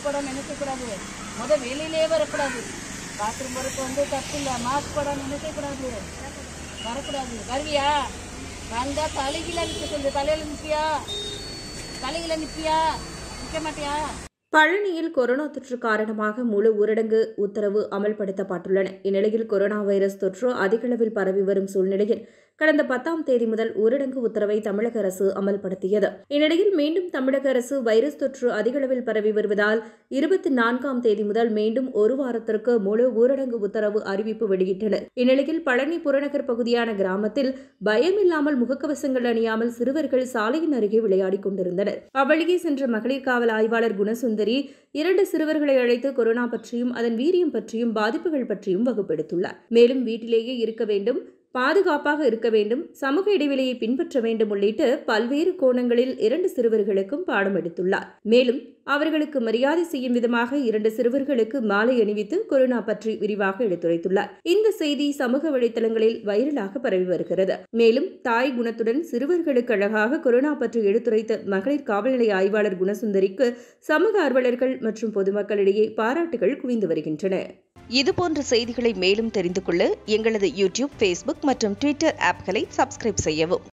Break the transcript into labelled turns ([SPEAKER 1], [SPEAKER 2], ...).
[SPEAKER 1] போடாமல் என்ன செய்யக்கூடாது, வெளியிலே வரக்கூடாது. பாத்ரூம் போகிறதுக்கு தப்பு இல்லை, மாஸ்க் போடாமல் என்ன செய்யக்கூடாது, வரக்கூடாது. வருவியா? வந்தால் தலைகீழ நிற்க சொல்லு. தலையில் நிற்பியா? தலைகீழ நிற்பியா? நிற்க மாட்டியா?
[SPEAKER 2] பழனியில் கொரோனா தொற்று காரணமாக முழு ஊரடங்கு உத்தரவு அமல்படுத்தப்பட்டுள்ளன. இந்நிலையில் கொரோனா வைரஸ் தொற்று அதிகளவில் பரவி வரும் சூழ்நிலையில் கடந்த 10ஆம் தேதி முதல் ஊரடங்கு உத்தரவை தமிழக அரசு அமல்படுத்தியது. இந்நிலையில் மீண்டும் தமிழக அரசு வைரஸ் தொற்று அதிகளவில் பரவி வருவதால் 24ஆம் தேதி முதல் மீண்டும் ஒரு வாரத்திற்கு முழு ஊரடங்கு உத்தரவு அறிவிப்பு வெளியிட்டனர். இந்நிலையில் பழனி புறநகர் பகுதியான கிராமத்தில் பயமில்லாமல் முகக்கவசங்கள் அணியாமல் சிறுவர்கள் சாலையின் அருகே விளையாடிக் கொண்டிருந்தனர். அவ்வழியே சென்ற மகளிர் காவல் ஆய்வாளர் குணசுந்தரி 2 சிறுவர்களை அழைத்து கொரோனா பற்றியும் அதன் வீரியம் பற்றியும் பாதிப்புகள் பற்றியும் வகுப்பெடுத்துள்ளார். மேலும் வீட்டிலேயே இருக்க வேண்டும், பாதுகாப்பாக இருக்க வேண்டும், சமூக இடைவெளியை பின்பற்ற வேண்டும் உள்ளிட்ட பல்வேறு கோணங்களில் 2 சிறுவர்களுக்கும் பாடம் எடுத்துள்ளார். மேலும் அவர்களுக்கு மரியாதை செய்யும் விதமாக 2 சிறுவர்களுக்கு மாலை அணிவித்து கொரோனா பற்றி விரிவாக எடுத்துரைத்துள்ளார். இந்த செய்தி சமூக வலைதளங்களில் வைரலாக பரவி வருகிறது. மேலும் தாய் குணத்துடன் சிறுவர்களுக்கு அழகாக கொரோனா பற்றி எடுத்துரைத்த மகளிர் காவல் நிலைய ஆய்வாளர் குணசுந்தரிக்கு சமூக ஆர்வலர்கள் மற்றும் பொதுமக்களிடையே பாராட்டுகள் குவிந்து வருகின்றன.
[SPEAKER 3] இதுபோன்ற செய்திகளை மேலும் தெரிந்து கொள்ள எங்களது யூடியூப், ஃபேஸ்புக் மற்றும் ட்விட்டர் ஆப்களை சப்ஸ்கிரைப் செய்யவும்.